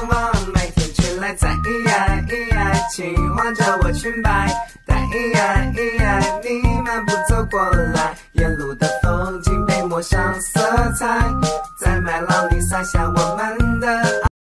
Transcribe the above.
望每天去来在请望着我裙摆，你漫步走过来，沿路的风景被抹上色彩，在麦浪里洒下我们的爱。